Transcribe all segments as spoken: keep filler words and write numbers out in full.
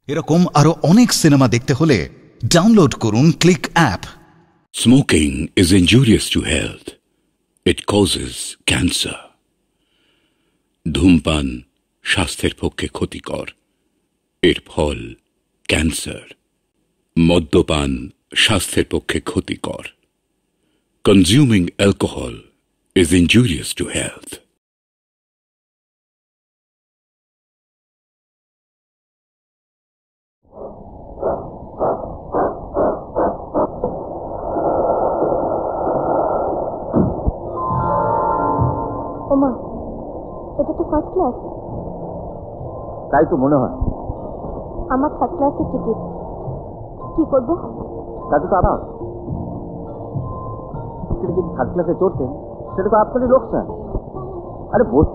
এরকম আরো অনেক সিনেমা দেখতে হলে ডাউনলোড করুন click app. Smoking is injurious to health. It causes cancer. ধূমপান স্বাস্থ্যের পক্ষে ক্ষতিকর, এর ফল ক্যান্সার। মদ্যপান স্বাস্থ্যের পক্ষে ক্ষতিকর। Consuming alcohol is injurious to health. ওমা, এটা তো ফার্স্ট ক্লাস। তাই তো মনে হয়। আমার থার্ড ক্লাসের টিকিট, কি করবো? তাতে তো আমার যদি থার্ড ক্লাসে চড়তেন সেটা তো আপনারই লোকসান। আরে বোধ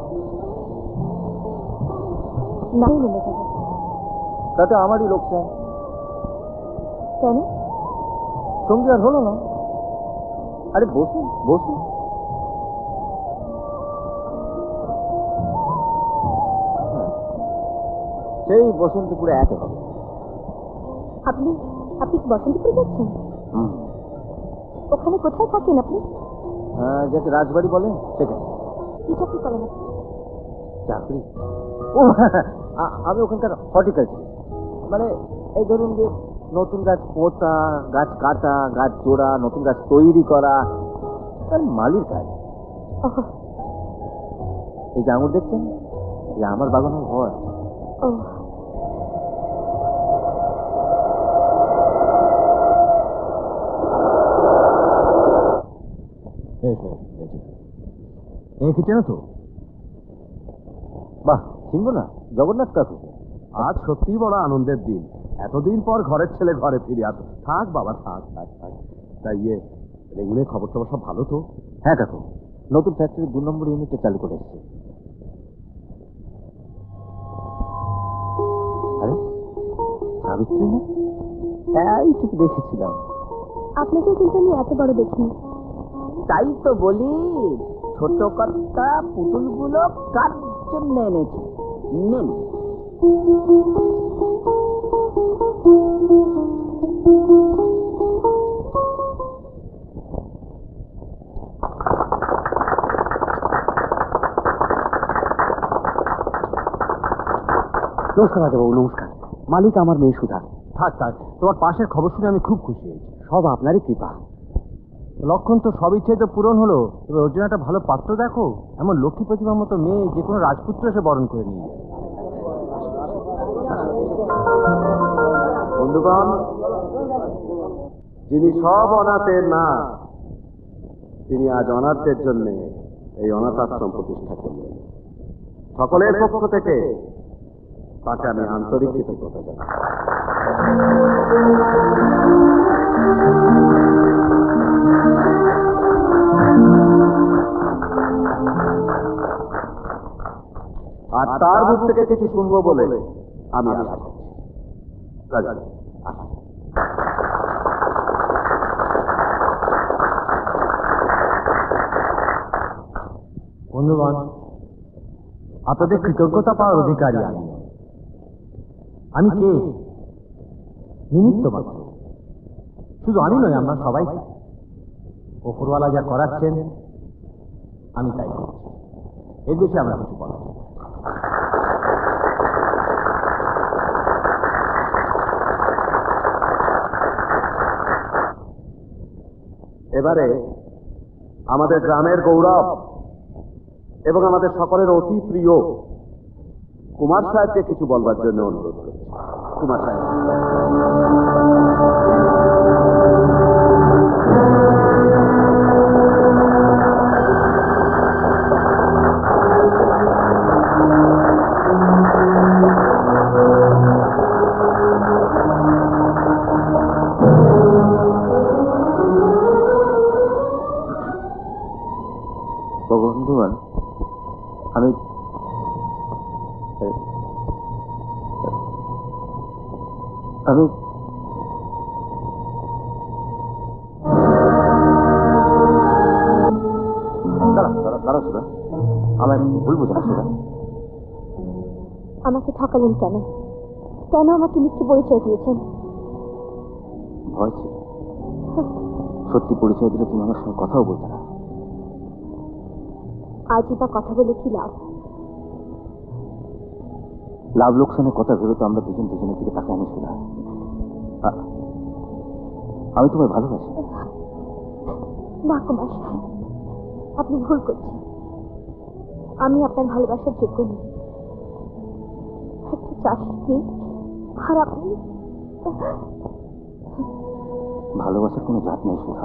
নাই নেমে যাবো। তাতে আমারই লোকসান। কেন? সঙ্গে আর হলো না। আরে বসুন বসুন। সেই বসন্তপুরে এত হবে। আপনি আপনি কি বসন্তপুরে যাচ্ছেন? ওখানে কোথায় থাকেন আপনি? যাকে রাজবাড়ি বলেন সেখানে। কি চাকরি করেন আপনি? চাকরি? ও আমি ওখানকার হর্টিকালচার, মানে এই ধরুন যে নতুন গাছ পোতা, গাছ কাটা, গাছ জোড়া, নতুন গাছ তৈরি করা, তার মালির কাজ। এই যে আঙুর দেখছেন, এই আমার বাগানের ঘর। ও কি চেনো তো? বাহ, চিনবো না? জগন্নাথ কাকু। আজ সত্যি বড় আনন্দের দিন। এতদিন পর ঘরের ছেলে ঘরে ফিরে আসো। থাক বাবা, থাক থাক থাক। তাই ইয়ে রেগুনের খবর টবর সব ভালো তো? হ্যাঁ কাকু, নতুন ফ্যাক্টরির দু নম্বর ইউনিটটা চালু করে এসছে। আরে সাবিত্রী না? এইটুকু দেখেছিলাম। আপনাকেও কিন্তু আমি এত বড় দেখিনি। তাই তো বলি, ছোট কর্তা পুতুলগুলো কার জন্য এনেছে? নেন। নমস্কার রাজাবাবু, নমস্কার। মালিক আমার মেয়ে সুধা। থাক থাক, তোমার পাশের খবর শুনে আমি খুব খুশি হয়েছি। সব আপনারই কৃপা। লক্ষণ তো সব ইচ্ছে তো পূরণ হলো, এবার ওর জন্য একটা ভালো পাত্র দেখো। এমন লক্ষ্মী প্রতিভার মতো মেয়ে যে কোনো রাজপুত্র এসে বরণ করে নিয়ে যায়। বন্ধুগণ, যিনি সব অনাথের না, তিনি আজ অনাথদের জন্য এই অনাথ আশ্রম প্রতিষ্ঠা করলেন। সকলের পক্ষ থেকে তাকে আমি আন্তরিক কৃতজ্ঞতা জানাই। আর তার মুখ থেকে কিছু শুনবো বলে আমি আশা করছি। বন্ধুগণ, আপনাদের কৃতজ্ঞতা পাওয়ার অধিকারী আমি। আমি কে? নিমিত্ত মাত্র। শুধু আমি নই, আমরা সবাই। ওপরওয়ালা যা করাচ্ছেন আমি তাই করছি, এর বেশি আমরা কিছু বলা। এবারে আমাদের গ্রামের গৌরব এবং আমাদের সকলের অতি প্রিয় কুমার সাহেবকে কিছু বলবার জন্য অনুরোধ করছি। কুমার সাহেব। বন্ধুগণ, আমি আমি দাঁড়া সুধা, আমায় ভুল বোঝা সুধা। আমাকে ঠকালেন কেন? কেন আমাকে মিথ্যে পরিচয় দিয়েছেন? ভয় ছিল, সত্যি পরিচয় দিলে তুমি আমার সঙ্গে কথাও বলতে না। আজই বা কথা বলে কি লাভ? লাভ লোকসানের কথা ভেবে তো আমরা দুজন দুজনের দিকে তাকাইনি শোনা। আমি তোমায় ভালোবাসি। না কুমার সাহেব, আপনি ভুল করছেন। আমি আপনার ভালোবাসার যোগ্য নই। একটা চাষি মেয়ে, আর আপনি। ভালোবাসার কোনো জাত নেই সুধা।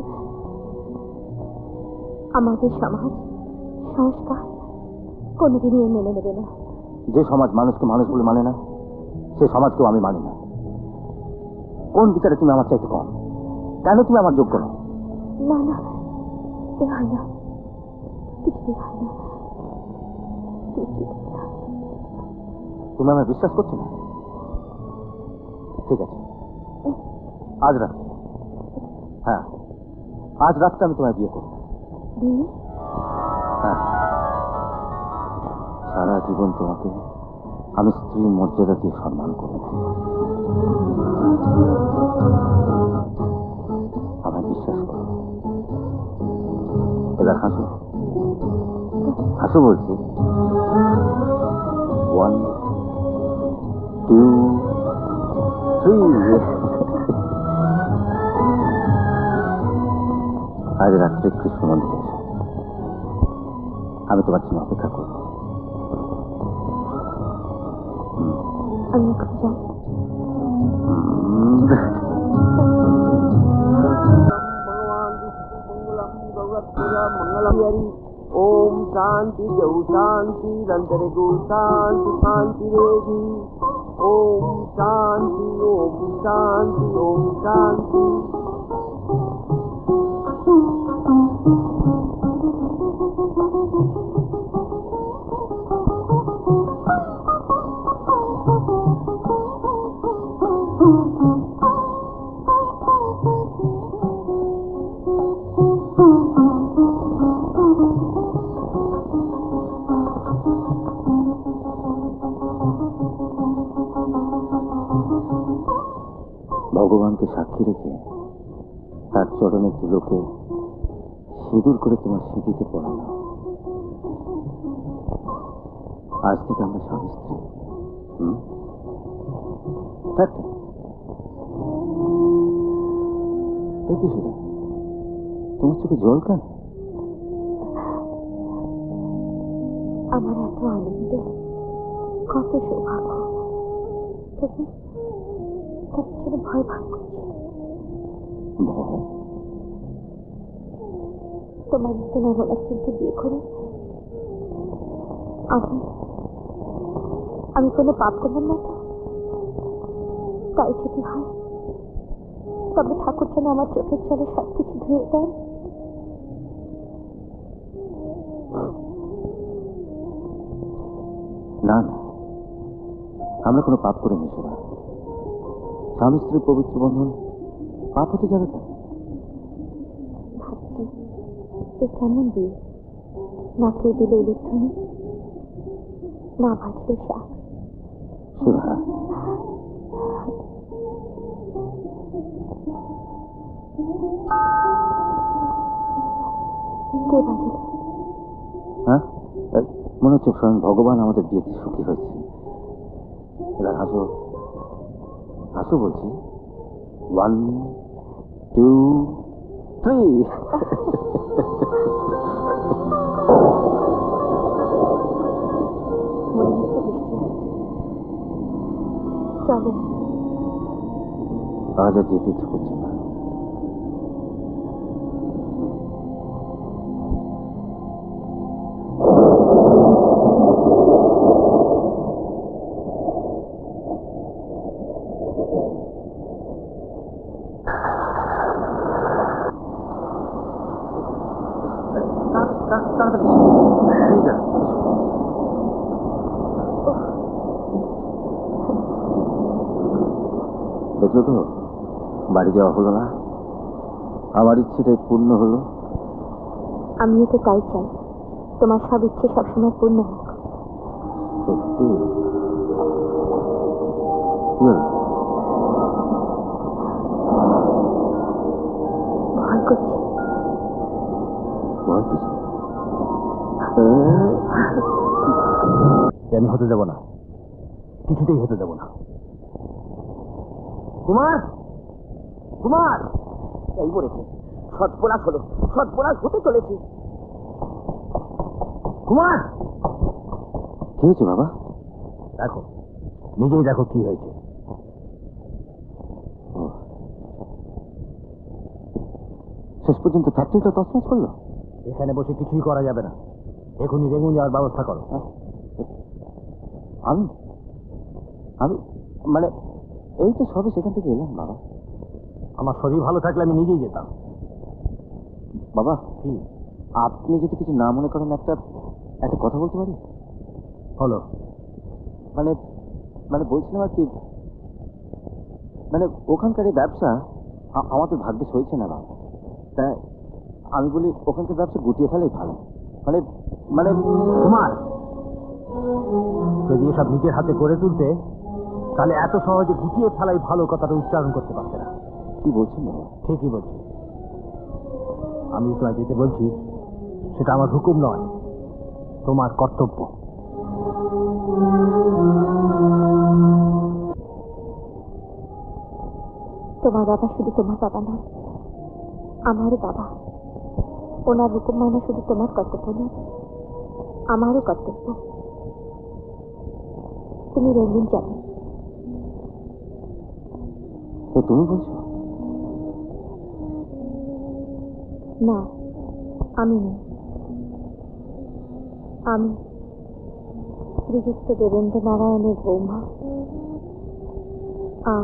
আমাদের সমাজ সংস্কার কোনোদিনই মেনে নেবে না। যে সমাজ মানুষকে মানুষ বলে মানে না, সে সমাজকেও আমি মানি না। কোন বিচারে তুমি আমার চাইতে কম? কেন তুমি আমার যোগ্য নও? না না, এ হয় না, কিছুই হয় না। তুমি আমার বিশ্বাস করছো না? ঠিক আছে, আজ রাত, হ্যাঁ আজ রাতটা আমি তোমায় বিয়ে করবো। বিয়ে? হ্যাঁ, সারা জীবন তোমাকে আমি স্ত্রীর মর্যাদা দিয়ে সম্মান করব। আমায় বিশ্বাস করো। এবার হাসো, হাসো বলছি। One two three. আজ রাত্রে কৃষ্ণ মন্দিরে এসো, আমি তোমার জন্য অপেক্ষা করবো। আমি এখন যাই। ओम शांति जौ शांति रंतरे गो शांति शांति रेगी। ओम शांति ओम शांति ओम शांति। ভগবানকে সাক্ষী রেখে তার চরণে ধুলোকে সিঁদুর করে তোমার স্মৃতিতে পড়ানো। আজ থেকে আমরা স্বামী স্ত্রী। হম থাকতে দেখি সুধা, তোমার চোখে জল কেন? আমার এত আনন্দ, কত সৌভাগ্য, তবু কেমন যেন ভয় ভাগ করছে। ভয়? তোমার মতন এমন একজনকে বিয়ে করে আমি আমি কোনো পাপ করলাম না তো? তাই যদি হয় তবে ঠাকুর যেন আমার চোখের জলে সব কিছু ধুয়ে দেন। না না, আমরা কোনো পাপ করে নিস না। স্বামী স্ত্রীর পবিত্র বন্ধন পাপ হতে যাবে কেন? ভাবছি এ কেমন বিয়ে, না কেউ দিল উলুধ্বনি, না ভাজল শাক। সুধা, কে বাজল? হ্যাঁ, মনে হচ্ছে স্বয়ং ভগবান আমাদের বিয়েতে সুখী হয়েছে। এবার হাসো, হাসো বলছি। One two three. মনে হচ্ছে বৃষ্টি আসছে। চলো। আজ আর যেতে ইচ্ছে করছে না। দেখলো তো, বাড়ি যাওয়া হলো না। আমার ইচ্ছেটাই পূর্ণ হলো। আমিও তো তাই চাই, তোমার সব ইচ্ছে সবসময় পূর্ণ হোক। সত্যি? কি হলো? ভয় করছে। ভয় কিসে? আমি হতে দেব না, কিছুতেই হতে দেব না। কুমার, কুমার, এই বলেছে সর্বনাশ হলো, সর্বনাশ হতে চলেছে। কুমার, কি হয়েছে বাবা? দেখো, নিজেই দেখো কি হয়েছে। শেষ পর্যন্ত ফ্যাক্টরিটা তছনছ করলো। এখানে বসে কিছুই করা যাবে না, এখনই রেগুন যাওয়ার ব্যবস্থা করো। আমি আমি মানে এই তো সবে সেখান থেকে এলাম বাবা। আমার শরীর ভালো থাকলে আমি নিজেই যেতাম। বাবা কি, আপনি যদি কিছু না মনে করেন একটা একটা কথা বলতে পারি? হলো মানে মানে বলছিলাম আর কি, মানে ওখানকার এই ব্যবসা আমাদের ভাগ্যে সইছে না বাবা। তাই আমি বলি ওখানকার ব্যবসা গুটিয়ে ফেলাই ভালো। মানে মানে কুমার, যদি এসব নিজের হাতে করে তুলতে তাহলে এত সহজে গুটিয়ে ফেলাই ভালো কথাটা উচ্চারণ করতে পারতে না। কি বলছেন বাবা? ঠিকই বলছি। আমি তোমায় যেতে বলছি সেটা আমার হুকুম নয়, তোমার কর্তব্য। তোমার বাবা শুধু তোমার বাবা নয়, আমারও বাবা। ওনার হুকুম মানা শুধু তোমার কর্তব্য নয়, আমারও কর্তব্য। তুমি রেঙ্গুন যাবে। তুমি বলছো? না, আমি নই। আমি শ্রীযুক্ত দেবেন্দ্র নারায়ণের বৌমা। আর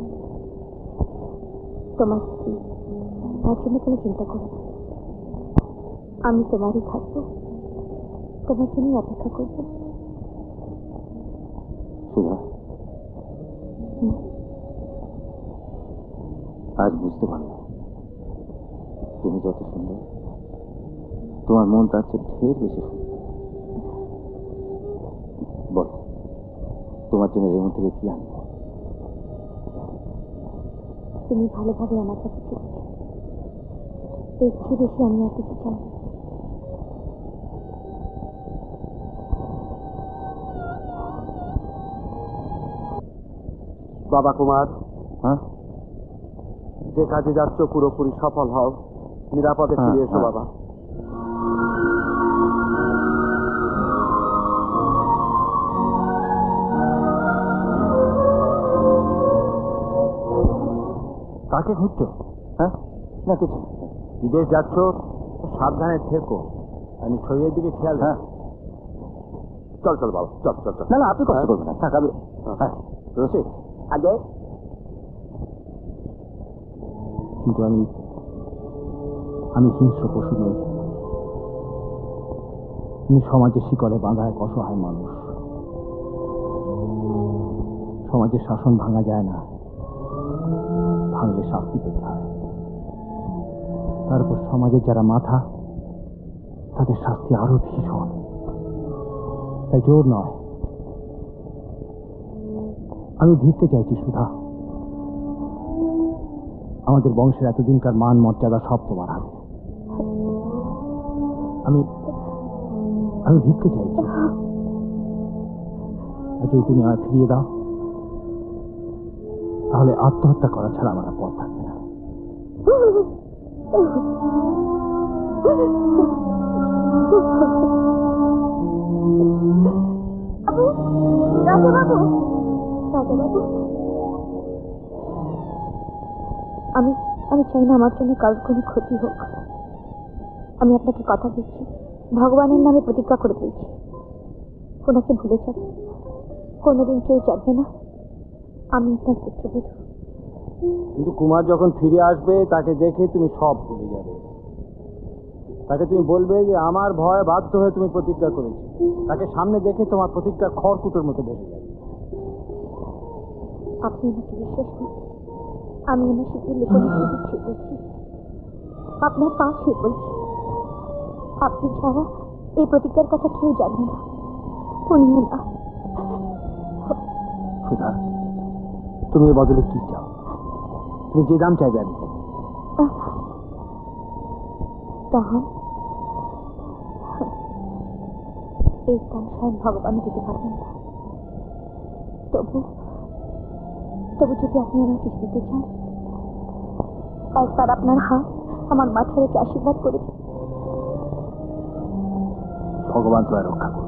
তোমার স্ত্রী। তার জন্য কোনো চিন্তা করো না, আমি তোমারই থাকবো, তোমার জন্যই অপেক্ষা করবো। সুধা, আজ বুঝতে পারলাম তুমি যত সুন্দর, তোমার মন তার চেয়ে ঢের বেশি সুন্দর। বল, তোমার জন্য রেমন থেকে কি আনবো? তুমি ভালোভাবে আমার কাছে ফিরে, এর চেয়ে বেশি আমি আর কিছু চাই না। বাবা কুমার, হ্যাঁ, যে কাজে যাচ্ছ পুরোপুরি সফল হও, নিরাপদে ফিরে এসো বাবা। কাকে খুঁজছো? হ্যাঁ, না কিছু। বিদেশ যাচ্ছ, সাবধানে থেকো, আমি শরীরের দিকে খেয়াল। হ্যাঁ, চল চল বাবা, চল চল চল। না না, আপনি কষ্ট করবেন না, থাক আমি। হ্যাঁ রসিক, আগে কিন্তু আমি আমি হিংস্র পশু নই। তুমি সমাজের শিকলে বাঁধা এক অসহায় মানুষ। সমাজের শাসন ভাঙা যায় না, ভাঙলে শাস্তি পেতে হয়। তারপর সমাজের যারা মাথা, তাদের শাস্তি আরো ভীষণ। তাই জোর নয়, আমি ভিক্ষে চাইছি সুধা। আমাদের বংশের এতদিনকার মান মর্যাদা সব তোমার হাতে। আমি আমি ভিক্ষে চাইছি, আর যদি তুমি আমায় ফিরিয়ে দাও তাহলে আত্মহত্যা করা ছাড়া আমার আর পথ থাকবে না। রাজাবাবু, রাজাবাবু, আমি আমি চাই না আমার জন্য কারোর কোনো ক্ষতি হোক। আমি আপনাকে কথা দিচ্ছি, ভগবানের নামে প্রতিজ্ঞা করে দিয়েছি, ওনাকে ভুলে যাব। কোনোদিন কেউ জানবে না আমি আপনার পুত্রবধূ। কিন্তু কুমার যখন ফিরে আসবে তাকে দেখে তুমি সব ভুলে যাবে। তাকে তুমি বলবে যে আমার ভয় বাধ্য হয়ে তুমি প্রতিজ্ঞা করেছি। তাকে সামনে দেখে তোমার প্রতিজ্ঞা খড়কুটোর মতো ভেসে যাবে। আপনি আমাকে বিশ্বাস করুন, আমি আমার শীতের লুকোনো দিচ্ছি বলছি, আপনার পা ছুঁয়ে বলছি, আপনি ছাড়া এই প্রতিজ্ঞার কথা কেউ জানবে না, উনিও না। সুধা, তুমি এর বদলে কি চাও? তুমি যে দাম চাইবে আমি দাম? এই দাম স্বয়ং ভগবান দিতে পারবেন না। তবু তবু যদি আপনি আমাকে দিতে চান, একবার আপনার হাত আমার মাথায় রেখে আশীর্বাদ করেছে। ভগবান তোমায় রক্ষা করো।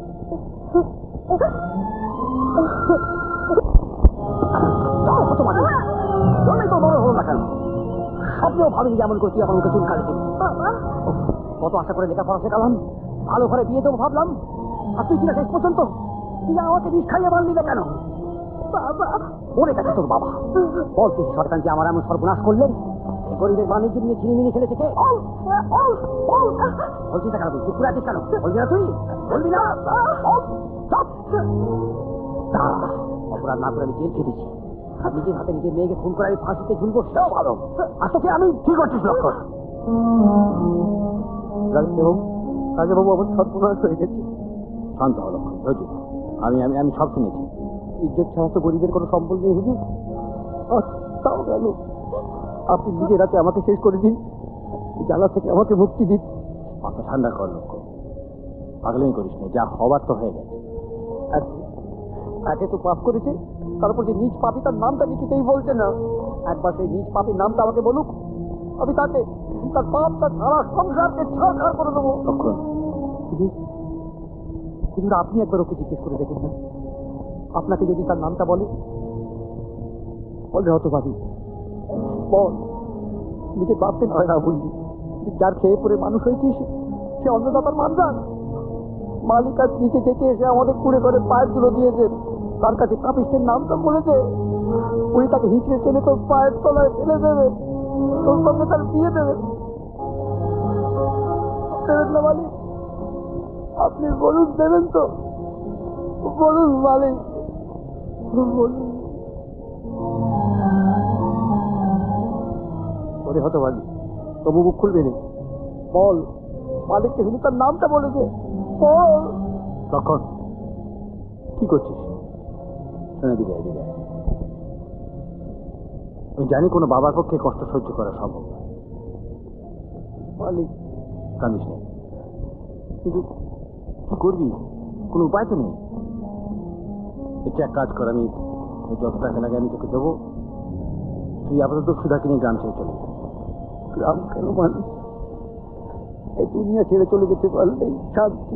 স্বপ্নেও ভাবিনি যেমন করে তুই এখন ওকে চুল কাটে দিবি। কত আশা করে লেখাপড়া শেখালাম, ভালো ঘরে বিয়ে দেবো ভাবলাম, আর তুই কিনা শেষ পর্যন্ত তুই আমাকে বিষ খাইয়ে মারলি না কেন? বাবা মরে গেছে তোর বাবা। বল তুই সরকার যে আমার এমন সর্বনাশ করলে, গরিবের বাণিজ্য নিয়ে ছিনিমিনি খেলেছে কে? বলছিস না কেন? তুই চুপ করে আছিস কেন? বলবি না তুই? বলবি না? অপরাধ না করে আমি জেল খেটেছি, আর নিজের হাতে নিজের মেয়েকে খুন করে আমি ফাঁসিতে ঝুলবো, সেও ভালো। আর তোকে আমি ঠিক করছিস লক্ষণ। রাজবাবু রাজবাবু আমার সর্বনাশ হয়ে গেছে। শান্ত হল লক্ষণ, ধৈর্য। আমি আমি আমি সব শুনেছি। ইজ্জত ছাড়া তো গরিবের কোনো সম্বল নেই হুজুর। তাও গেল, আপনি নিজের হাতে আমাকে শেষ করে দিন, জ্বালা থেকে আমাকে মুক্তি দিন। মাথা ঠান্ডা কর লক্ষণ, পাগলামি করিস না, যা হবার তো হয়ে গেছে। একে তো পাপ করেছে, তারপর যে নিজ পাপী তার নামটা কিছুতেই বলছে না। একবার সেই নিজ পাপীর নামটা আমাকে বলুক, আমি তাকে তার পাপ তার সারা সংসারকে ছাড়খাড় করে দেবো। লক্ষণ হুজুর, আপনি একবার ওকে জিজ্ঞেস করে দেখুন না, আপনাকে যদি তার নামটা বলে। বলে হতো ভাবি, বল নিজের বাপকে নয় না বললি, যার খেয়ে পরে মানুষ হয়েছিস সে অন্নদাতার মানজান। মালিক আজ নিচে যেতে এসে আমাদের কুড়ে করে পায়ের তুলো দিয়েছে, তার কাছে পাপিষ্টের নামটা বলেছে, উনি তাকে হিচড়ে টেনে তোর পায়ের তলায় ফেলে দেবে, তোর সঙ্গে তার বিয়ে দেবে। দেবেন না মালিক? আপনি বলুন দেবেন তো? বলুন মালিক, বলুন। ওরে হতভাগী, তবু মুখ খুলবে না। বল, মালিককে শুধু তার নামটা বলেছে, বল। লক্ষণ কি করছিস? শুনে দিকে এদিকে। আমি জানি কোনো বাবার পক্ষে কষ্ট সহ্য করা সম্ভব নয়। মালিক কাঁদিস নেই, কিন্তু কি করবি? কোনো উপায় তো নেই। এটা এক কাজ কর, আমি যত টাকা লাগে আমি তোকে দেবো, তুই আপাতত সুধাকে নিয়ে গ্রাম ছেড়ে চলে যা। গ্রাম কেন মালিক? এই দুনিয়া ছেড়ে চলে যেতে পারলেই শান্তি।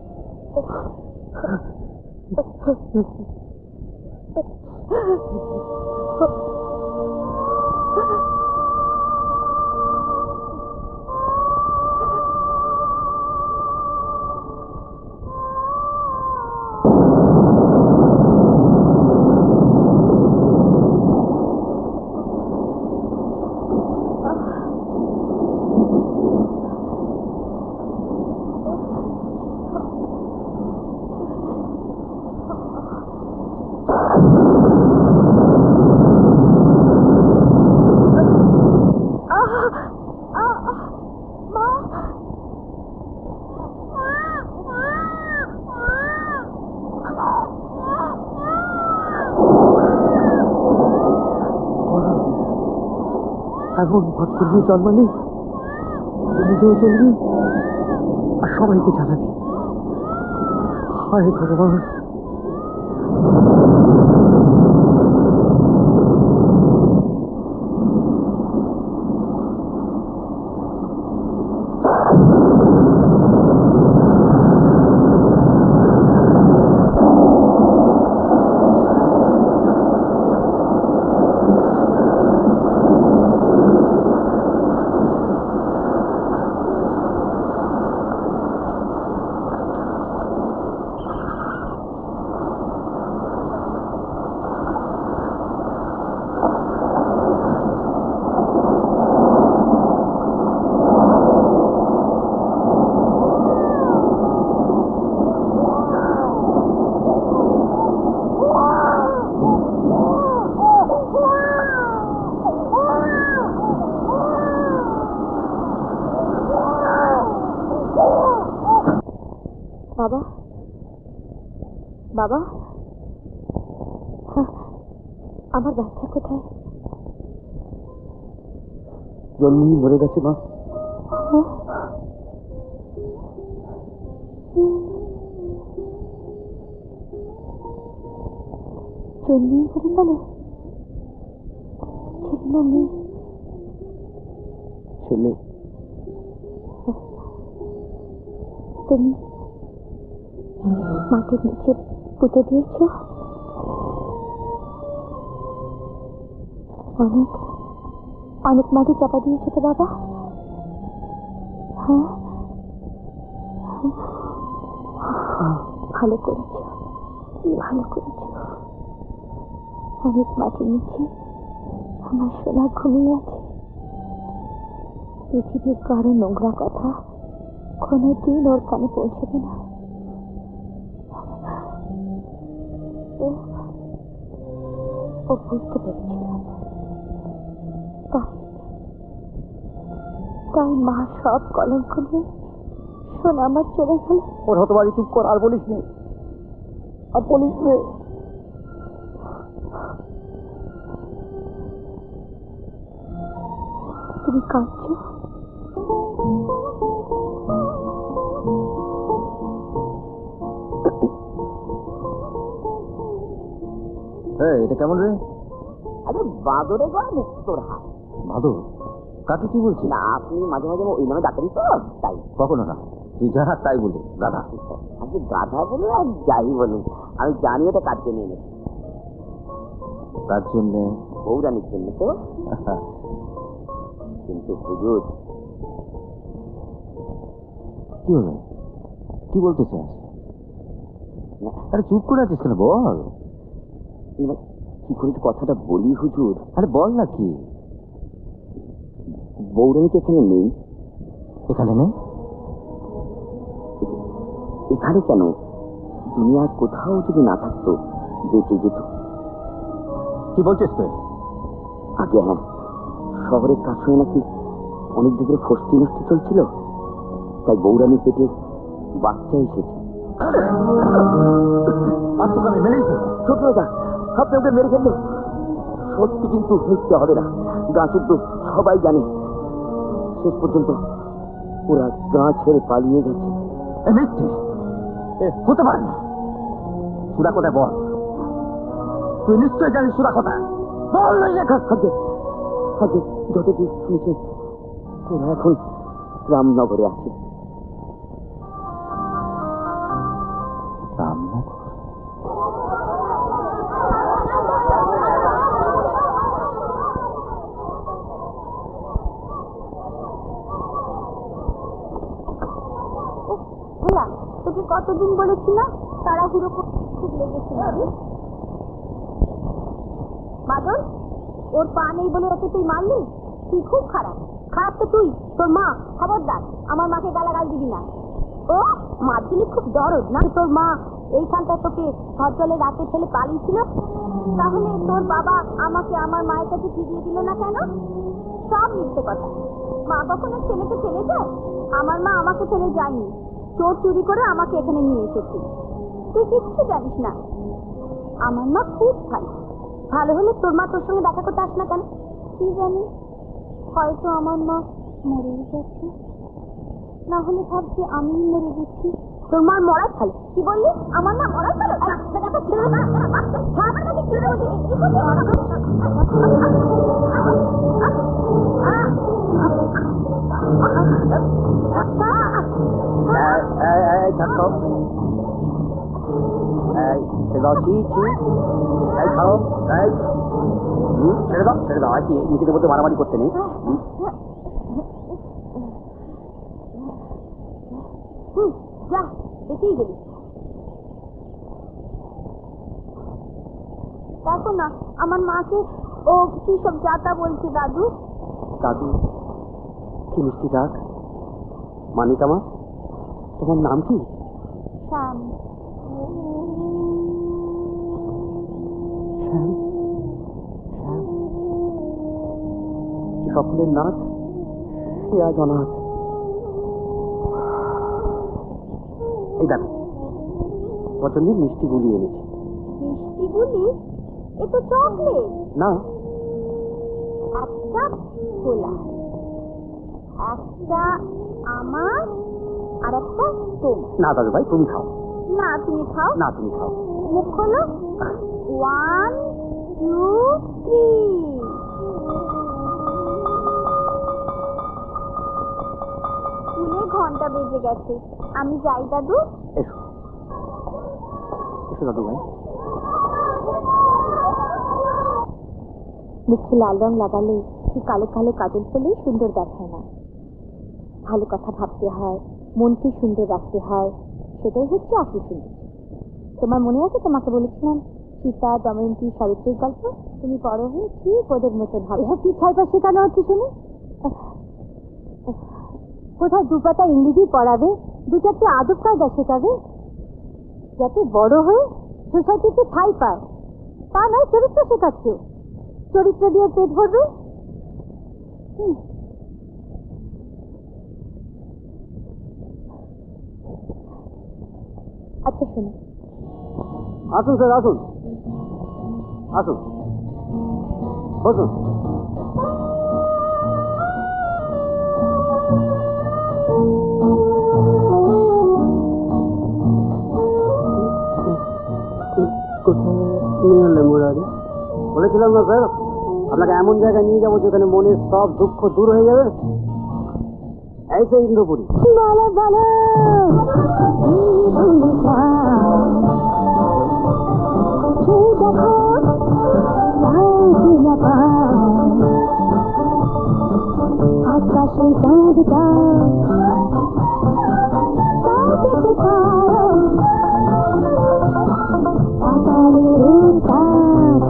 এমন ভক্ত নিয়ে জন্মালি, নিজেও চলবি আর সবাইকে জানাবি। হায় ভগবান, বাবা, আমার বাচ্চা কোথায়? জন্মেই মরে গেছে মা। জন্মেই মরে গেল? ছেলে না মেয়ে? ছেলে। তুমি মাটির নিচে পুঁতে দিয়েছ? অনেক অনেক মাটি চাপা দিয়েছ তো বাবা? হ্যাঁ, ভালো করেছ, ভালো করেছ। অনেক মাটির নিচে আমার সোনা ঘুমিয়ে আছে। পৃথিবীর কারো নোংরা কথা কোনোদিন ওর কানে পৌঁছবে না। ও ও বুঝতে পেরেছিল, তাই তাই মা সব কলঙ্ক নিয়ে সোনা আমার চলে গেল। ওর হতবাড়ি চুপ কর, আর বলিস নে, আর বলিস নে। তুমি কাঁদছো? এটা কেমন রে? আরে বাদরে গড়া মুক্তর হাত। বাদর? কাকে কি বলছিস? না, আপনি মাঝে মাঝে ওই নামে ডাকেন তো, তাই। কখনো না, তুই যা তাই বলি গাধা। আপনি গাধা বলুন আর যাই বলুন, আমি জানি ওটা কার জন্য এনেছি। কার জন্য? বৌরানির জন্য তো। কিন্তু হুজুর, কি হলো? কি বলতে চাস? আরে চুপ করে আছিস কেন, বল। কি করে কথাটা বলি হুজুর? আরে বল না। কি? বৌরানি তো এখানে নেই। এখানে নেই? এখানে কেন, দুনিয়ার কোথাও যদি না থাকতো, বেঁচে যেত। কি বলছিস তুই? আগে হ্যাঁ, শহরের কার সঙ্গে নাকি অনেক দিকে ফষ্টি নষ্টি চলছিল, তাই বৌরানির পেটে বাচ্চা এসেছে। আমি মেরেই ফেলবো। ছোট দাদা, আপনি ওকে মেরে ফেললো। সত্যি কিন্তু মিথ্যে হবে না, গা শুদ্ধ সবাই জানে। শেষ পর্যন্ত ওরা গা ছেড়ে পালিয়ে গেছে। মিথ্যে হতে পারে না। সুরা কোথায় বল? তুই নিশ্চয় জানিস সুরা কোথায়, বল। আগে আগে যতদূর শুনেছেন, ওরা এখন রামনগরে আছে। রামনগর? তোকে কতদিন বলেছি না, তাড়াহুড়ো খুব লেগেছিল। মাদল, ওর পা নেই বলে ওকে তুই মারলি? তুই খুব খারাপ। খারাপ তো তুই, তোর মা। খবরদার আমার মাকে গালাগাল দিবি না। ও মার জন্য খুব দরদ না? তোর মা এইখানটায় তোকে সজলে রাতে ফেলে পালিয়েছিল, তাহলে তোর বাবা আমাকে আমার মায়ের কাছে ফিরিয়ে দিল না কেন? সব মিথ্যে কথা। মা কখনো ছেলেকে ফেলে যায়? আমার মা আমাকে ফেলে যায়নি, চোর চুরি করে আমাকে এখানে নিয়ে এসেছে। তুই কিচ্ছু জানিস না। আমার মা খুব ভালো। ভালো হলে তোর মা তোর সঙ্গে দেখা করতে আস না কেন? কি জানি, হয়তো আমার মা মরে গেছে, না হলে ভাবছি আমি মরে গেছি। তোর মার মরাই ভালো। কি বললি? আমার মা মরাই ভালো? ছেড়ে দাও, ছেড়ে দাও। আর কি নিজেদের মধ্যে মারামারি করতে নেই? যা, বেঁচেই গেলি। দেখো না আমার মাকে, ও কি সব যাতা বলছে। দাদু, দাদু কি মিষ্টি ডাক। মানিক আমার, তোমার নাম কি? শ্যাম। শ্যাম? শ্যাম সকলের নাথ, সে আজ অনাথ। এই দেখো, পছন্দের মিষ্টি গুলি এনেছি। মিষ্টি গুলি? এ তো চকলেট। না, একটা খোলা, একটা আমার আর একটা তোমার। না দাদু ভাই, তুমি খাও। না তুমি খাও। না তুমি খাও। মুখ খোলো। One two three. স্কুলে ঘন্টা বেজে গেছে, আমি যাই দাদু। এসো এসো দাদু ভাই। মুখে লাল রং লাগালে কি কালো কালো কাজল পরলেই সুন্দর দেখায় না। ভালো কথা ভাবতে হয়, মনকে সুন্দর রাখতে হয়, সেটাই হচ্ছে আসল সুন্দর। তোমার মনে আছে তোমাকে বলেছিলাম সীতা, দময়ন্তী, সাবিত্রীর গল্প? তুমি বড় হয়ে ঠিক ওদের মতন হবে। এসব কি ছাইপা শেখানো হচ্ছে শুনে? কোথায় দু পাতা ইংরেজি পড়াবে, দু চারটে আদব কায়দা শেখাবে, যাতে বড় হয়ে সোসাইটিতে ঠাঁই পায়। তা নয় চরিত্র শেখাচ্ছ। চরিত্র দিয়ে পেট ভরবে? আচ্ছা শোনো। আসুন স্যার, আসুন আসুন, বসুন। বলেছিলাম না স্যার, আপনাকে এমন জায়গায় নিয়ে যাবো যেখানে মনের সব দুঃখ দূর হয়ে যাবে। এই সে ইন্দ্রপুরী। বলো বলো আকাশে চাঁদটা পেতে পারো, পাতালের উত্তাপ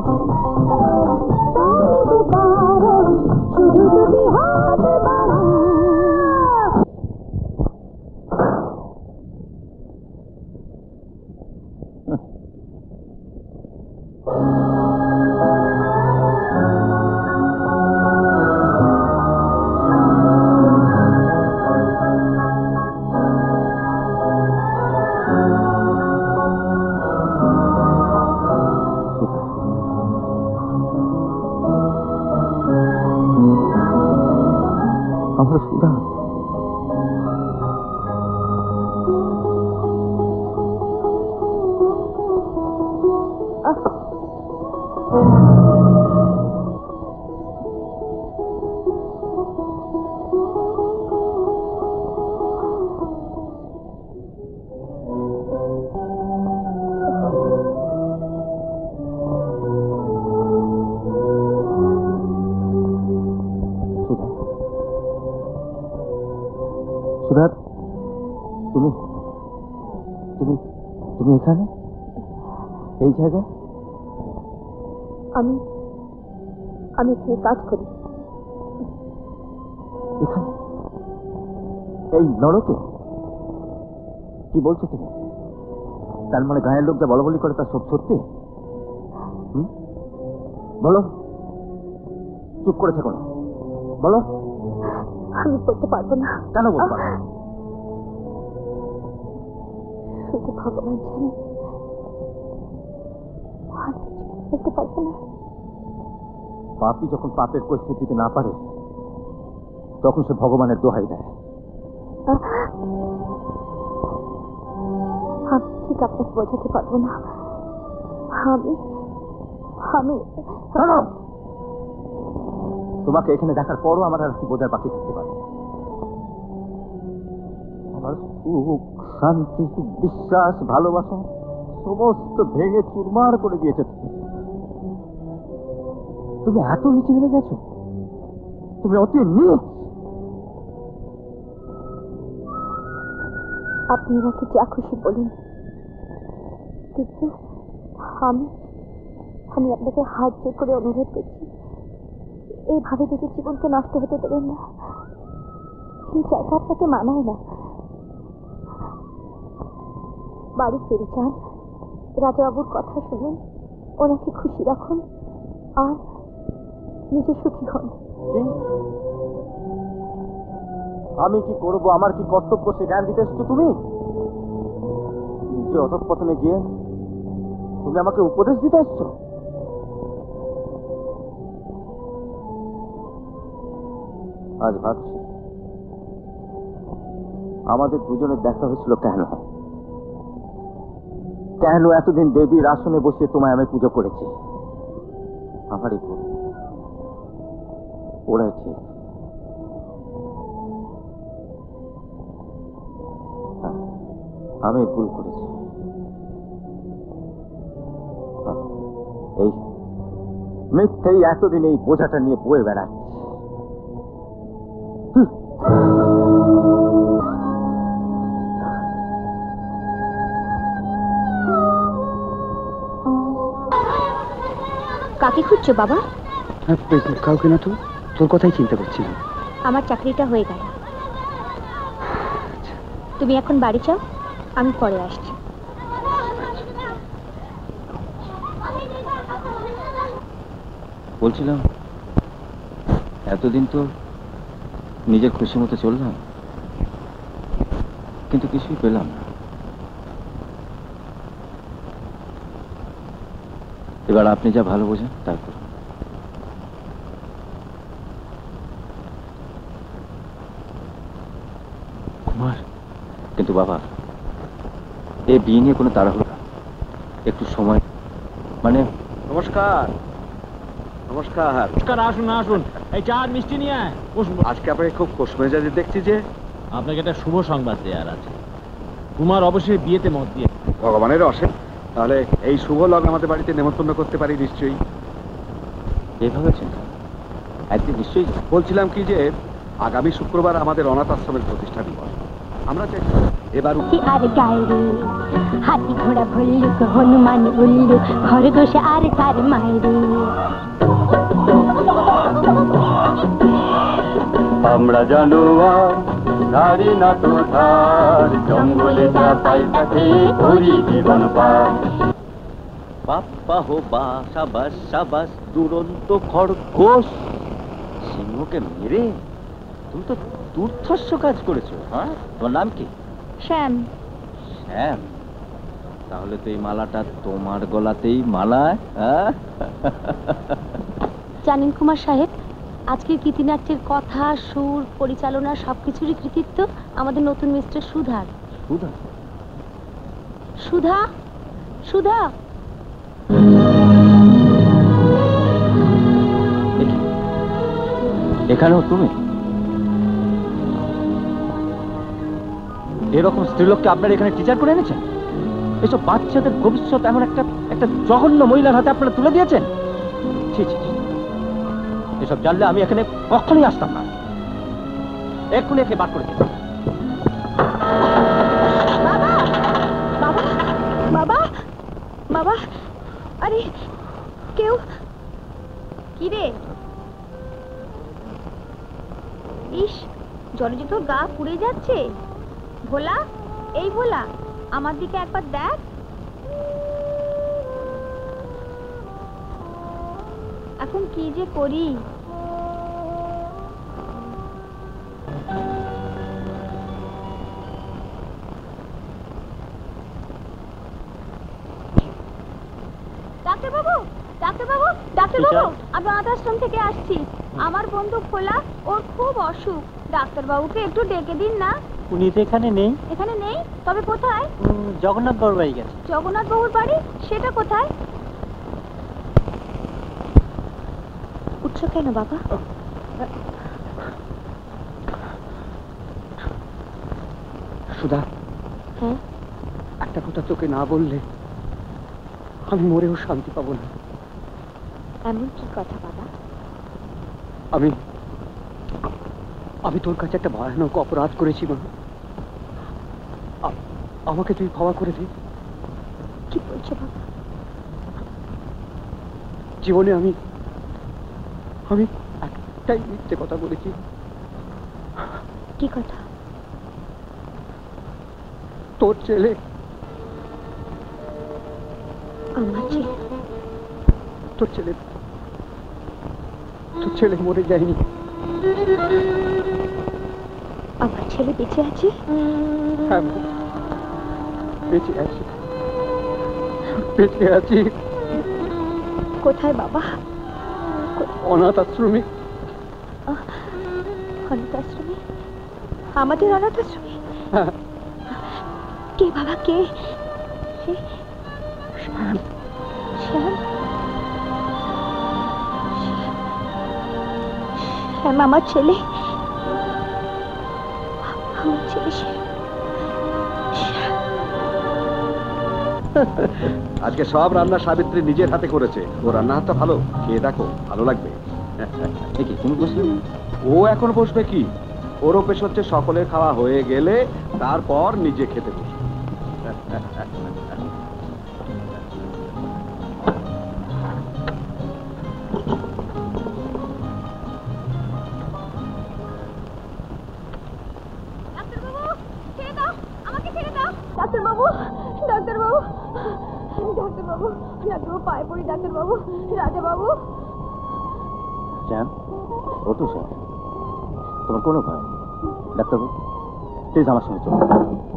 নিতে পারো, শুধু যদি হাত বাড়াও। আমার সুধা, সুধা, তুমি তুমি তুমি এখানে, এই জায়গায়? আমি আমি এখানে কাজ করি। এখানে এই নরকে? কি বলছো তুমি? তার মানে গায়ের লোক যা বলা বলি করে তা সব সত্যি? বলো, চুপ করে থেকো না, বলো। আমি বলতে পারবো না। কেন বলতে পারবো না? শুধু ভগবান জানে, আর কিছু বলতে পারবো না। পাপী যখন পাপের কৈফিয়ত দিতে না পারে তখন সে ভগবানের দোহাই দেয়। আমি ঠিক আপনাকে বোঝাতে পারবো না। আমি আমি তোমাকে এখানে দেখার পরও আমার আর কি বোঝার বাকি থাকতে পারে? আমার সুখ, শান্তি, বিশ্বাস, ভালোবাসা সমস্ত ভেঙে চুরমার করে দিয়েছে। তুমি এত নিচে নেমে গেছো, তুমি অতি নীচ। আপনি আমাকে যা খুশি বলুন, কিন্তু আমি আমি আপনাকে হাত জোর করে অনুরোধ করছি, এইভাবে নিজের জীবনকে নষ্ট হতে দেবেন না। এই জায়গা আপনাকে মানায় না। বাড়ি ফিরে যান, রাজাবাবুর কথা শুনুন, ওনাকে খুশি রাখুন, আর নিজে সুখী হন। আমি কি করবো, আমার কি কর্তব্য, সে জ্ঞান দিতে এসছো তুমি? নিজে অধঃপতনে গিয়ে তুমি আমাকে উপদেশ দিতে এসছো? আজ ভাবছি আমাদের দুজনের দেখা হয়েছিল কেন? কেন এতদিন দেবীর আসনে বসে তোমায় আমি পুজো করেছি? আমারই ভুল, ওরাই ঠিক। আমি ভুল করেছি। এই মিথ্যেই এতদিন এই বোঝাটা নিয়ে বয়ে বেড়াচ্ছি। কাকে খুঁজছো বাবা? কাউকে না তো, তোর কথাই চিন্তা করছিলাম। আমার চাকরিটা হয়ে গেল। তুমি এখন বাড়ি যাও, আমি পরে আসছি। বলছিলাম এতদিন তো নিজের খুশি মতো চললাম, কিন্তু কিছুই পেলাম না। এবার আপনি যা ভালো বোঝেন তাই করুন। কুমার, কিন্তু বাবা এই বিয়ে নিয়ে কোনো তাড়াহুড়ো না, একটু সময়। মানে নমস্কার। নমস্কার। নমস্কার, আসুন আসুন, এই চা আর মিষ্টি নিয়ে আয়, বসুন। আজকে আপনাকে খুব খোশ মেজাজে দেখছি যে। আপনাকে একটা শুভ সংবাদ দেওয়ার আছে। কুমার অবশ্যই বিয়েতে মত দিয়ে। ভগবানের অসীম, তাহলে এই শুভ লগ্ন আমাদের বাড়িতে নেমন্তন্ন করতে পারি নিশ্চয়ই। এভাবে চিন্তা একদিন নিশ্চয়ই। বলছিলাম কি যে আগামী শুক্রবার আমাদের অনাথ আশ্রমের প্রতিষ্ঠা দিবস। আমরা চাই এবার আর গাইরে হাতি ঘোড়া ভল্লুক হনুমান উল্লু খরগোশ আর তার মাইরে। আমরা জানোয়ার নারী না তো ধার, জঙ্গলে যা পাই তাকে করি জীবন পার। বাপ্পা হো বা, সাবাস সাবাস দুরন্ত খরগোশ। সিংহকে মেরে তুমি তো দুর্ধর্ষ কাজ করেছো। হ্যাঁ, তোমার নাম কি? শ্যাম। শ্যাম? তাহলে তো এই মালাটা তোমার গলাতেই মালায়। জানেন কুমার সাহেব, আজকের কীর্তিনাট্যের কথা, সুর, পরিচালনা সবকিছুরই কৃতিত্ব আমাদের নতুন মিস্টার সুধার। সুধা? সুধা, সুধা। এখানেও তুমি? এরকম স্ত্রীলোককে আপনার এখানে টিচার করে এনেছেন? এসব বাচ্চাদের ভবিষ্যৎ এমন একটা একটা জঘন্য মহিলার হাতে আপনারা তুলে দিয়েছেন? ছি ছি ছি, এসব জানলে আমি এখানে কখনোই আসতাম না। এক্ষুনি একে বাদ করে দিন। বাবা, বাবা, বাবা, আরে কেউ কি রে? ইস, জলে যে তোর গা পুড়ে যাচ্ছে। ভোলা, এই ভোলা, আমার দিকে একবার দেখ। এখন কি যে করি? ডাক্তার বাবু, ডাক্তার বাবু, ডাক্তার বাবু, আমি অনাথ আশ্রম থেকে আসছি। আমার বন্ধু ভোলা, ওর খুব অসুখ। ডাক্তার বাবুকে একটু ডেকে দিন না। উনি তো এখানে নেই। এখানে নেই? তবে কোথায়? জগন্নাথ বাবুর বাড়ি গেছে। জগন্নাথ বাবুর বাড়ি? সেটা কোথায়? উঠছো কেন বাবা? সুধা, হ্যাঁ, একটা কথা তোকে না বললে আমি মরেও শান্তি পাবো না। এমন কি কথা বাবা? আমি আমি তোর কাছে একটা ভয়ানক অপরাধ করেছি মা। আমাকে তুই ক্ষমা করে দে। কি বলছো বাবা? জীবনে আমি আমি একটাই মিথ্যে কথা বলেছি। কি কথা? তোর ছেলে। আমার ছেলে? তোর ছেলে তোর ছেলে মরে যায়নি। আমার ছেলে বেঁচে আছে? হ্যাঁ, বেঁচে আছি, বেঁচে আছি। কোথায় বাবা? অনাথ আশ্রমে। অনাথ আশ্রমে? আমাদের অনাথ আশ্রমে? কে বাবা, কে? শ্যাম। শ্যাম শ্যাম আমার ছেলে, আমার ছেলে শ্যাম। আজকে সব রান্না সাবিত্রী নিজের হাতে করেছে। ও রান্না হাতটা ভালো, খেয়ে দেখো, ভালো লাগবে। তুমি বসলে? ও এখন বসবে কি? ওর অভ্যেস হচ্ছে সকলের খাওয়া হয়ে গেলে তারপর নিজে খেতে বসবে। ডাক্তারবাবু, ডাক্তারবাবু, ডাক্তারবাবু, ডাক্তারবাবু, পায়ে পড়ি ডাক্তারবাবু, রাজাবাবু। শ্যাম, ওঠো শ্যাম, তোমার কোনো ভয়? ডাক্তারবাবু প্লিজ আমার সঙ্গে চলো।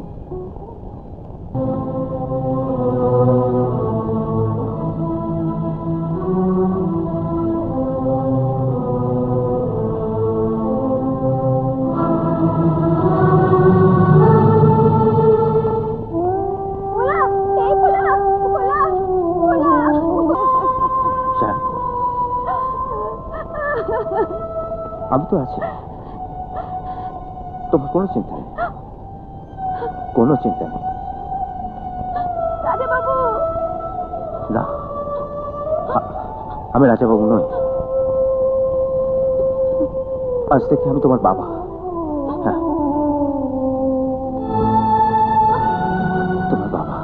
আমি তো আছি, তোমার কোনো চিন্তা নেই, কোনো চিন্তা নেই। রাজাবাবু না, আমি রাজাবাবু নই। আজ থেকে আমি তোমার বাবা। হ্যাঁ, তোমার বাবা।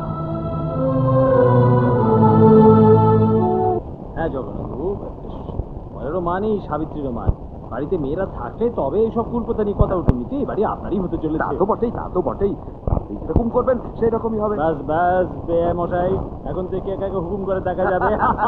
হ্যাঁ জগন্নাথবাবু, ময়েরও মানি, সাবিত্রীরও মান। বাড়িতে মেয়েরা থাকলে তবে এইসব কুলপতানি কথা উঠুন নিতে, বাড়ি আপনারই হতে চলেছে। তা তো বটেই, তা তো বটেই। আপনি যেরকম করবেন সেই রকমই হবে। ব্যাস ব্যাস বে মশাই, এখন থেকে একা একা হুকুম করে দেখা যাবে।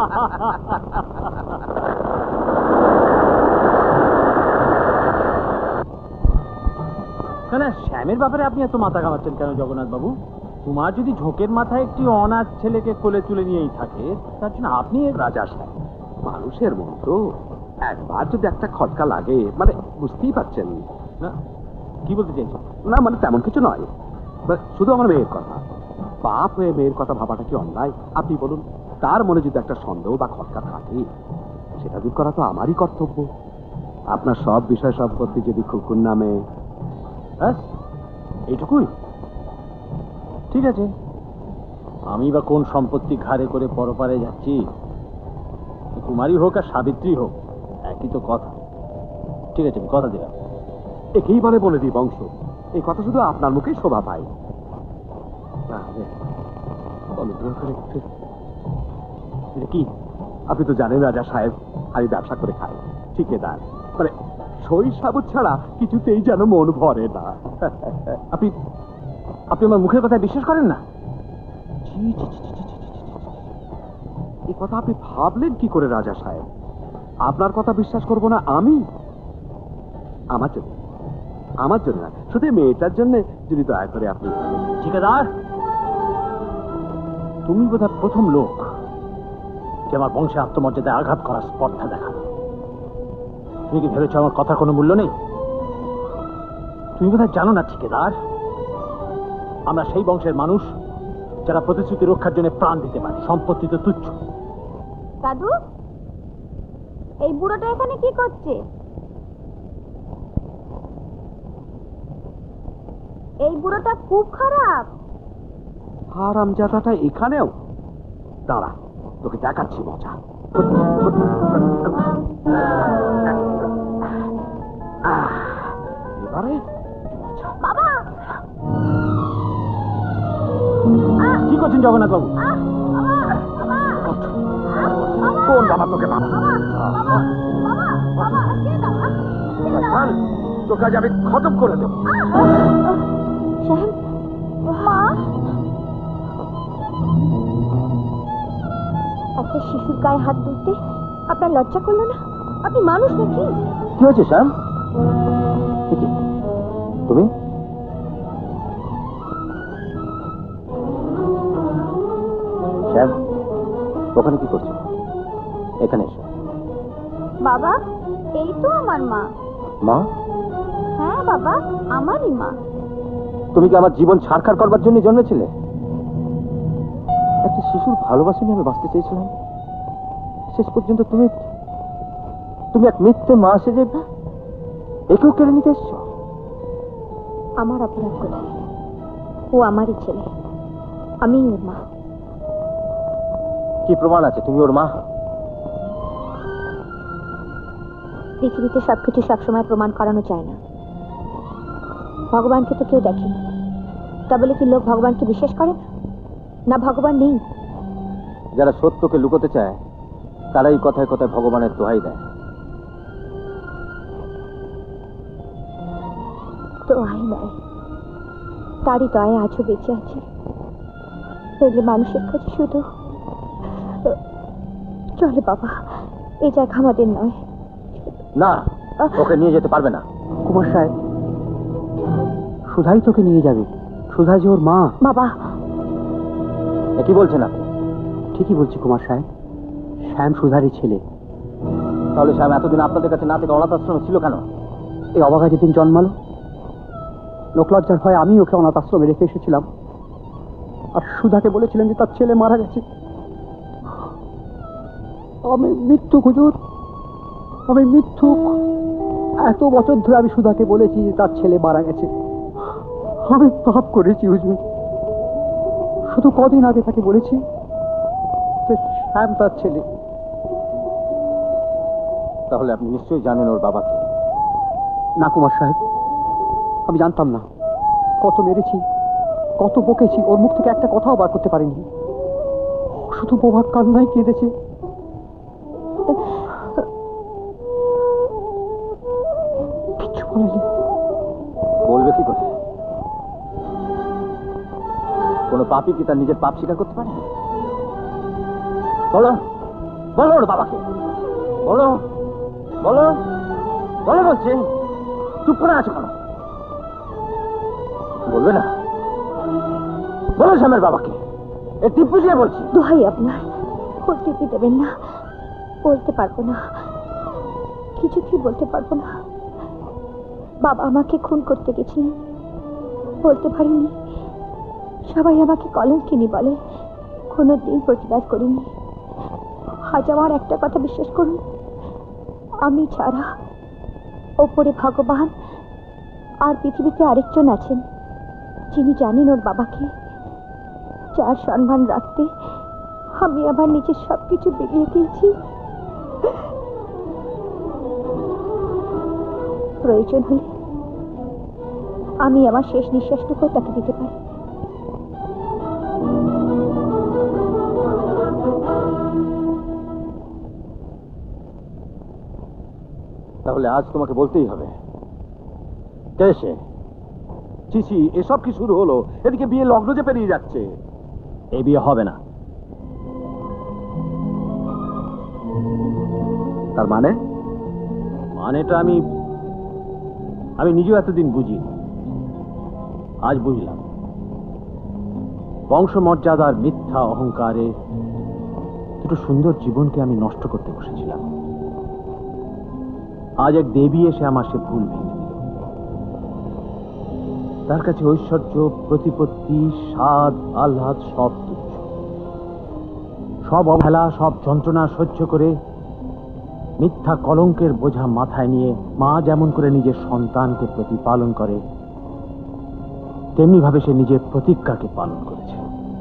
না, শ্যামের ব্যাপারে আপনি এত মাথা ঘামাচ্ছেন কেন জগন্নাথ বাবু? তোমার যদি ঝোঁকের মাথায় একটি অনাথ ছেলেকে কোলে তুলে নিয়েই থাকে, তার জন্য আপনি রাজা সাহেব, মানুষের মন তো, একবার যদি একটা খটকা লাগে, মানে বুঝতেই পারছেন না। কি বলতে চাইছেন? না মানে তেমন কিছু নয়, শুধু আমার মেয়ের কথা। বাপ হয়ে মেয়ের কথা ভাবাটা কি অন্যায়? আপনি বলুন। তার মনে যদি একটা সন্দেহ বা খটকা থাকে, সেটা দূর করা তো আমারই কর্তব্য। আপনার সব বিষয় সম্পত্তি যদি খুকুর নামে, ব্যাস এইটুকুই? ঠিক আছে, আমি বা কোন সম্পত্তি ঘাড়ে করে পরপারে যাচ্ছি? কুমারী হোক আর সাবিত্রী হোক, একই তো কথা। ঠিক আছে, আমি কথা দিলাম। একেই বলে বলে দিই বংশ। এই কথা শুধু আপনার মুখেই শোভা পায়। কি আপনি তো জানেন রাজা সাহেব, আমি ব্যবসা করে খাই, ঠিকাদার। মানে সই সাবুত ছাড়া কিছুতেই যেন মন ভরে না। আপনি আপনি আমার মুখের কথা বিশ্বাস করেন না? এই কথা আপনি ভাবলেন কি করে রাজা সাহেব? আপনার কথা বিশ্বাস করব না আমি? আমার জন্য, আমার জন্য না, শুধু মেয়েটার জন্য যদি দয়া করে আপনি। ঠিকাদার, তুমি বোধহয় প্রথম লোক যে আমার বংশে আত্মমর্যাদায় আঘাত করার স্পর্ধা দেখাবে। তুমি কি ভেবেছো আমার কথার কোনো মূল্য নেই? তুমি বোধহয় জানো না ঠিকাদার, আমরা সেই বংশের মানুষ যারা প্রতিশ্রুতি রক্ষার জন্য প্রাণ দিতে পারে। সম্পত্তি তো তুচ্ছ। দাদু, এই বুড়োটা এখানে কি করছে? এই বুড়োটা খুব খারাপ। হারামজাদাটা এখানেও? দাঁড়া, তোকে দেখাচ্ছি মজা। এবারে বাবা, কি করছেন জগন্নাথ বাবু? কোন বাবা তোকে? বাবা তোকে আজ আমি খতম করে দেব। মা, একটা শিশুর গায়ে হাত তুলতে আপনার লজ্জা করলো না? আপনি মানুষ নাকি? কি হয়েছে শ্যাম? তুমি শ্যাম, ওখানে কি করছো? এখানে এসো। বাবা, এই তো আমার মা। মা? হ্যাঁ বাবা, আমারই মা। তুমি কি আমার জীবন ছাড়খাড় করবার জন্য জন্মেছিলে? একটা শিশুর ভালোবাসা নিয়ে আমি বাঁচতে চেয়েছিলাম, শেষ পর্যন্ত তুমি তুমি এক মিথ্যে মা সেজে একেও কেড়ে নিতে এসছো। আমার অপরাধ কোথায়? ও আমারই ছেলে, আমি ওর মা। কি প্রমাণ আছে তুমি ওর মা? পৃথিবীতে সবকিছু সবসময় প্রমাণ করানো যায় না। ভগবানকে তো কেউ দেখেনি, তা বলে কি লোক ভগবানকে বিশ্বাস করে না? ভগবান নেই। যারা সত্যকে লুকোতে চায় তারাই কথায় কথায় ভগবানের দোহাই দেয়। দোহাই নয়, তারই দয়া আজও বেঁচে আছে। নইলে মানুষের কাছে শুধু চলে বাবা, এই জায়গা আমাদের নয়। না, ওকে নিয়ে যেতে পারবে না। কুমার সাহেব, সুধাই তোকে নিয়ে যাবে। সুধা যে ওর মা। বাবা, কি বলছেন আপনি? ঠিকই বলছি কুমার সাহেব, শ্যাম সুধারই ছেলে। তাহলে শ্যাম এতদিন আপনাদের কাছে না থেকে অনাথ আশ্রমে ছিল কেন? এই অবাগা যেদিন জন্মালো, লোকলজ্জার ভয়ে আমি ওকে অনাথ আশ্রমে রেখে এসেছিলাম, আর সুধাকে বলেছিলেন যে তার ছেলে মারা গেছে। আমি মৃত্যুক হুজুর, আমি মৃত্যুক। এত বছর ধরে আমি সুধাকে বলেছি যে তার ছেলে মারা গেছে। আমি পাপ করেছি হুজুর। শুধু কদিন আগে তাকে বলেছি যে শ্যাম তার ছেলে। তাহলে আপনি নিশ্চয়ই জানেন ওর বাবাকে? না কুমার সাহেব, আমি জানতাম না। কত মেরেছি, কত বকেছি, ওর মুখ থেকে একটা কথাও বার করতে পারিনি। শুধু বোবার কান্নায় কেঁদেছে। কিচ্ছু বলেনি। বলবে কি করে? কোন পাপী কি তার নিজের পাপ স্বীকার করতে পারে? বলো, বলো ওর বাবাকে, বলো, বলো, বলো বলছে। চুপ করে আছো কেন? বলবে না? বলো শ্যামের বাবাকে। এ টিপ্পু দিয়ে বলছি। দোহাই আপনার, বলতে কি দেবেন না? বলতে পারবো না, কিছুতেই বলতে পারবো না। বাবা আমাকে খুন করতে গেছিলেন, বলতে পারিনি। সবাই আমাকে কলঙ্কিনী বলে, কোনোদিন প্রতিবাদ করিনি। আজ আমার একটা কথা বিশ্বাস করুন, আমি ছাড়া ওপরে ভগবান আর পৃথিবীতে আরেকজন আছেন যিনি জানেন ওর বাবাকে। যার সম্মান রাখতে আমি আমার নিজের সবকিছু বিলিয়ে দিয়েছি। প্রয়োজন হলে আমি আমার শেষ নিঃশ্বাসটুকু তাকে দিতে পারি। তাহলে আজ তোমাকে বলতেই হবে, কে সে? চিচি, এসব কি শুরু হলো? এদিকে বিয়ে লগ্ন যে পেরিয়ে যাচ্ছে। এই বিয়ে হবে না। তার মানে? মানেটা আমি আমি নিজেও এতদিন বুঝি, আজ বুঝলাম। বংশমর্যাদার মিথ্যা অহংকারে দুটো সুন্দর জীবনকে আমি নষ্ট করতে বসেছিলাম। আজ এক দেবী এসে আমার সে ভুল ভেঙে দিল। তার কাছে ঐশ্বর্য, প্রতিপত্তি, স্বাদ, আহ্লাদ সব তুচ্ছ। সব অবহেলা, সব যন্ত্রণা সহ্য করে মিথ্যা কলঙ্কের বোঝা মাথায় নিয়ে মা যেমন করে নিজের সন্তানকে প্রতিপালন করে, তেমনি ভাবে সে নিজের প্রতিজ্ঞাকে পালন করেছে।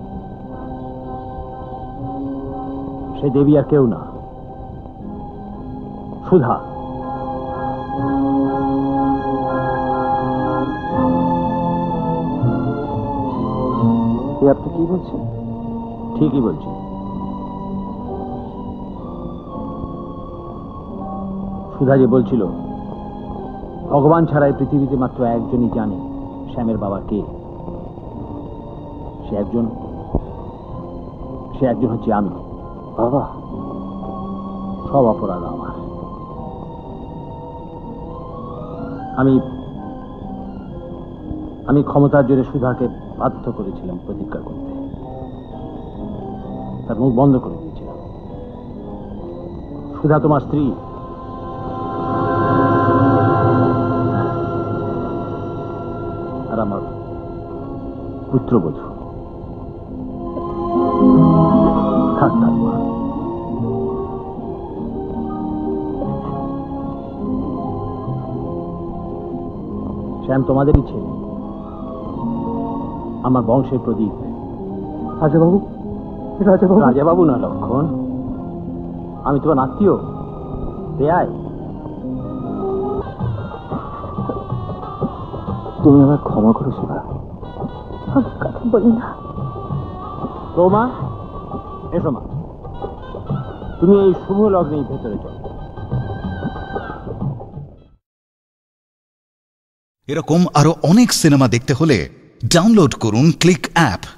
সে দেবী আর কেউ না, সুধা। আপনি কি বলছেন? ঠিকই বলছি। সুধা যে বলছিল ভগবান ছাড়াই পৃথিবীতে মাত্র একজনই জানে শ্যামের বাবা কে। সে একজন সে একজন হচ্ছে আমি। বাবা, সব অপরাধ আমার। আমি আমি ক্ষমতার জোরে সুধাকে বাধ্য করেছিলাম প্রতিজ্ঞা করতে। তার মুখ বন্ধ করে দিয়েছিলাম। সুধা তোমার স্ত্রী। পুত্রবধূ। থাক থাক মা। শ্যাম তোমাদেরই ছেলে, আমার বংশের প্রদীপ। রাজাবাবু, রাজাবাবু। রাজাবাবু না লক্ষণ, আমি তোমার আত্মীয়, বেয়াই। তুমি আমার ক্ষমা করো শিবা। কথা বলি না। রোমা, এসো মা, তুমি এই শুভ লগ্নে ভেতরে চলো। এরকম আরো অনেক সিনেমা দেখতে হলে ডাউনলোড করুন ক্লিক অ্যাপ।